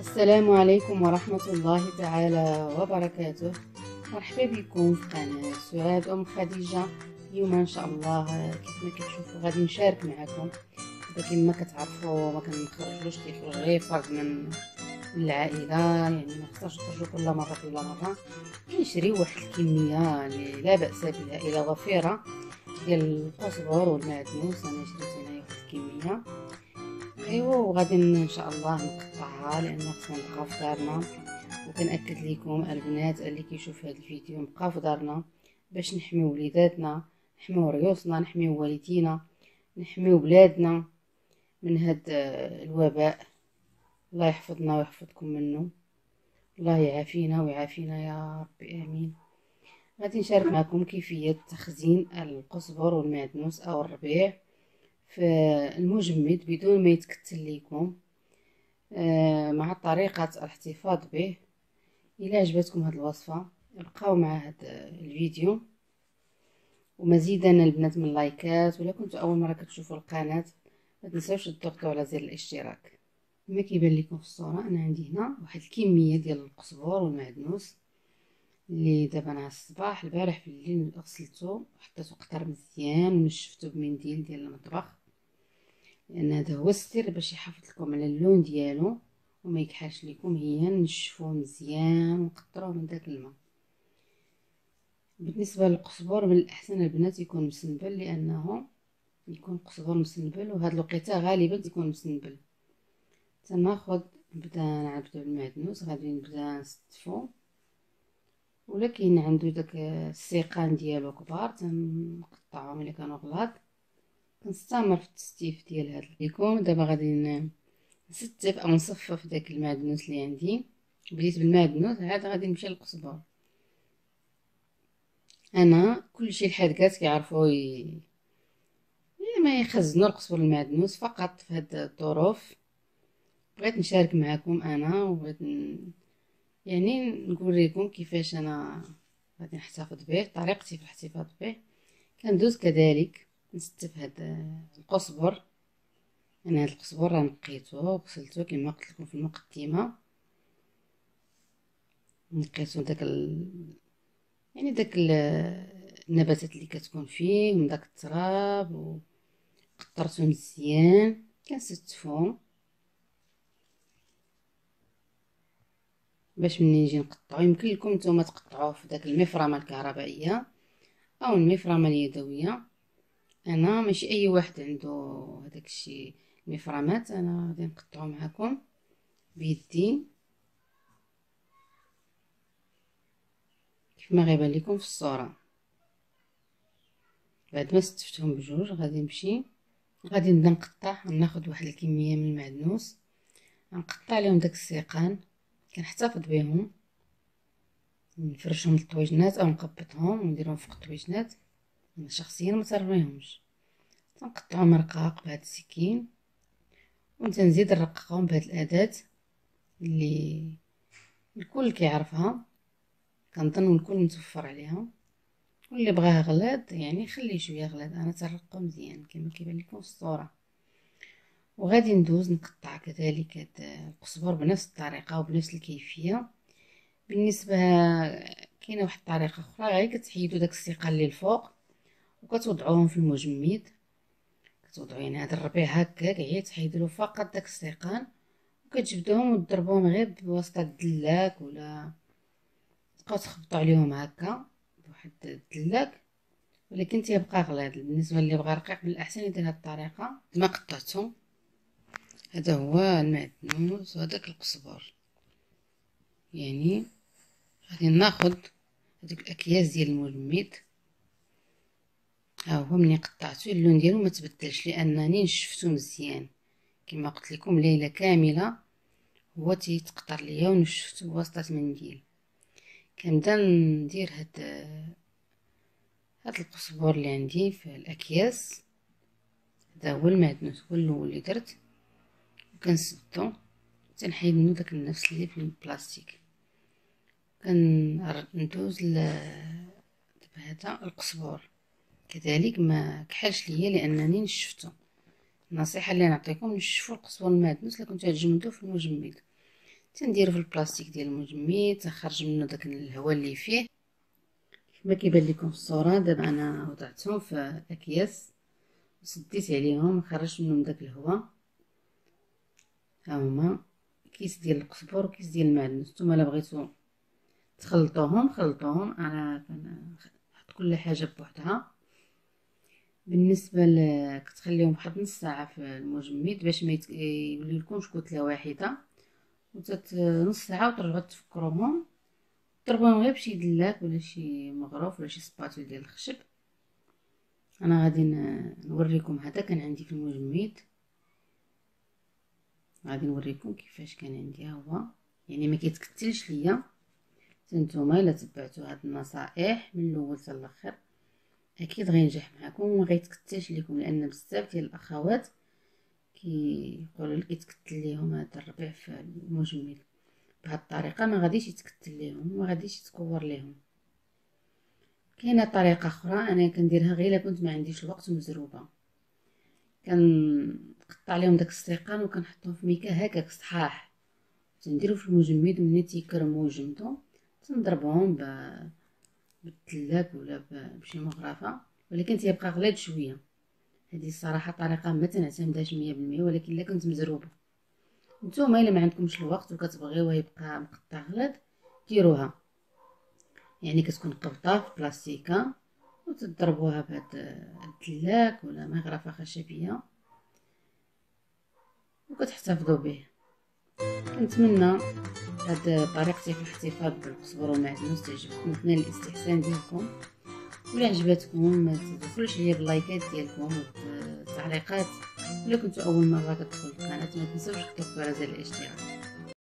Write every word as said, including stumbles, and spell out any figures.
السلام عليكم ورحمة الله تعالى وبركاته. مرحبا بكم في قناة سعاد أم خديجة. اليوم إن شاء الله كيف ما كتشوفوا غادي نشارك معكم. دابا كما كتعرفوا ما كنخرجوش، كيخرج غير فرد من العائلة، يعني ما خصناش نخرجوا كل مرة كل مرة. نشريو واحد الكمية اللي لا بأس بها إلى وفيرة ديال القزبر والمعدنوس. أنا شريت هنايا واحد الكمية، ايوا وغادي ان شاء الله نقطعها لان خصنا نبقاو في دارنا. وكنأكد لكم البنات اللي كيشوف هذا الفيديو نبقاو في دارنا باش نحميو وليداتنا، نحميو ريوسنا، نحميو والدينا، نحميو بلادنا من هذا الوباء. الله يحفظنا ويحفظكم منه، الله يعافينا ويعافينا يا ربي امين. غادي نشارك معكم كيفية تخزين القزبر والمعدنوس او الربيع في المجمد بدون ما يتكتل لكم، مع طريقة الاحتفاظ به. إلى عجبتكم هذه الوصفة ابقاو مع هذا الفيديو، ومزيدا البنات من اللايكات. ولا كنتوا أول مرة كتشوفوا القناة ما تنساوش تضغطوا على زر الاشتراك. كما كيبان لكم في الصورة أنا عندي هنا واحد الكمية ديال القزبر والمعدنوس اللي دابا انا الصباح البارح في الليل غسلته وحطيته قطر مزيان ونشفته بمنديل ديال المطبخ، لان هذا هو السر باش يحافظ لكم على اللون ديالو وما يكحلش لكم. هي نشفوه مزيان ونقطروه من داك الماء. بالنسبه للقزبر من الاحسن البنات يكون مسنبل، لانه يكون قزبر مسنبل وهاد الوقيته غالبا تكون مسنبل. تناخذ نبدا نعبدو بالمعدنوس، غادي نبدا نستفو، ولكن عنده داك السيقان ديالو كبار تنقطعهم الا كانوا غلاط. كنستمر في التستيف ديال هاد ليكم. دابا غادي نستف او نصفف داك المعدنوس اللي عندي. بديت بالمعدنوس عاد غادي نمشي للقزبر. انا كلشي الحدقات كيعرفوا ي... ما يخزنوا القزبر والمعدنوس فقط في هاد الظروف. بغيت نشارك معكم انا، وبغيت ن... يعني نقول لكم كيفاش انا غادي نحتفظ به، طريقتي في الاحتفاظ به. كندوز كذلك نستف هاد القزبر. انا هاد القزبر راه نقيته وغسلته كما قلت لكم في المقدمه. نقيته داك ال... يعني داك ال... النباتات اللي كتكون فيه من داك التراب، وقطرته مزيان كنستفو باش منين نجي نقطعو. يمكن لكم نتوما تقطعوه في داك المفرمه الكهربائيه او المفرمه اليدويه. انا ماشي اي واحد عنده هذاك الشيء المفرمات. انا غادي نقطعو معكم بيدي كيف ما غيبان لكم في الصوره. بعد ما استفتهم بجوج غادي نمشي غادي نبدا نقطع. ناخذ واحد الكميه من المعدنوس نقطع لهم داك السيقان، كنحتفظ بهم، نفرشهم للطويجنات او نقبطهم ونديرهم فوق الطويجنات. انا شخصيا ما ترميهمش، تنقطعهم رقاق بهذا السكين ونزيد نرققهم بهذه الاداه اللي الكل كيعرفها. كنظن الكل متوفر عليها، واللي بغاها غلاد يعني خليه شويه غلاد. انا ترققو مزيان كما كيبان لكم في الصوره. وغادي ندوز نقطع كذلك هذا القزبر بنفس الطريقه وبنفس الكيفيه. بالنسبه كاينه واحد الطريقه اخرى، غير كتحيدوا داك السيقان اللي الفوق وكتوضعوهم في المجمد. كتوضعوا يعني هذا الربيع هكاك غير تحيدوا له فقط داك السيقان، وكتجبدوهم وتضربوهم غير بواسطه الدلاك، ولا تبقاو تخبطوا عليهم هكا بواحد الدلاك، ولكن تيبقى غليظ. بالنسبه اللي بغى رقيق من الاحسن يدير هذه الطريقه. ما قطعته هذا هو المعدنوس وهذاك القزبر. يعني غادي ناخذ هذيك الاكياس ديال المجمد. ها هو ملي قطعته اللون ديالو ما تبدلش، لانني نشفتو مزيان كما قلت لكم ليله كامله هو تيتقطر ليا ونشفتو بواسطه منديل. كنبدا ندير هاد هاد القزبر اللي عندي في الاكياس. هذا هو المعدنوس هو الاول اللي درت، وكنسدو تنحيد منو داك النفس اللي في البلاستيك. كندوز ل دابا هذا القزبر كذلك ما كحلش ليا لانني نشفتو. النصيحه اللي نعطيكم نشفوا القزبر المعدنوس الا كنتو تجمدوه في المجمد. تنديرو في البلاستيك ديال المجمد، تخرج منه داك الهواء اللي فيه كما كيبان لكم في الصوره. دابا انا وضعتهم في اكياس وسديت عليهم، خرجت منهم داك الهواء. ها هما كيس ديال القزبر وكيس ديال المعدنوس. نتوما الا بغيتو تخلطوهم خلطوهم، انا كنحط كل حاجه بوحدها. بالنسبه ل كتخليهم واحد نص ساعه في المجمد باش ما يولي لكمش كتله واحده، وتت نص ساعه وترجعوا تفكروهم. ضربوهم غير بشي دلاك ولا شي مغروف ولا شي سباتول ديال الخشب. انا غادي نوريكم. هذا كان عندي في المجمد، غادي نوريكم كيفاش كان عندي. ها هو يعني ما كيتكتلش ليا. نتوما الا تبعتوا هاد النصائح من الاول حتى الاخر اكيد غينجح معكم وما غيتكتلش لكم، لان بزاف ديال الاخوات كيقولوا لك يتكتل ليهم هذا الربيع في المجمد. بهذه الطريقه ما غاديش يتكتل ليهم وما غاديش يتكور ليهم. كاينه طريقه اخرى انا كنديرها غير الا كنت ما عنديش الوقت ومزروبه. كنقطع لهم داك السيقان وكنحطهم في ميكا هكاك صحاح، تنديرو في المجمد ومني تيكرموا وجمدوا تنضربهم بالثلاك ولا بشي مغرفه، ولكن تيبقى غليظ شويه. هذه الصراحه طريقه ما تنعتمدهاش مية بالمية، ولكن الا كنت مزروبه. نتوما الا ما عندكمش الوقت وكتبغيوه يبقى مقطع غليظ ديروها، يعني كتكون قبطه في بلاستيكه وتضربوها بهاد الثلاك ولا مغرفه خشبيه وكتحتفظوا به. كنتمنى هاد طريقتي في الاحتفاظ بالقزبر والمعدنوس تعجبكم وتنال الاستحسان ديالكم. ولا عجبتكم ما تنسوش ليا باللايكات ديالكم والتعليقات. ولا كنتو اول مره كتدخلوا القناه ما تنسوش تضغطوا على زر الاشتراك.